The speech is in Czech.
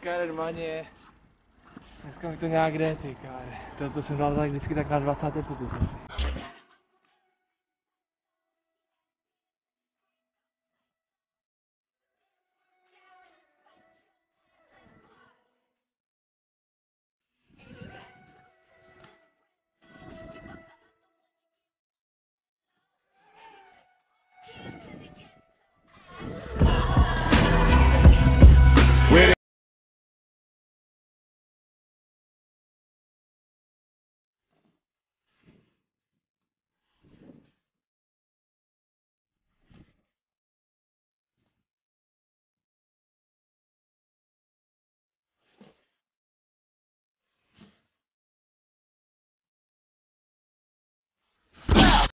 Dneska normálně, dneska mi to nějak jde, ty káre. To jsem dal tak vždycky tak na 20 pokus asi.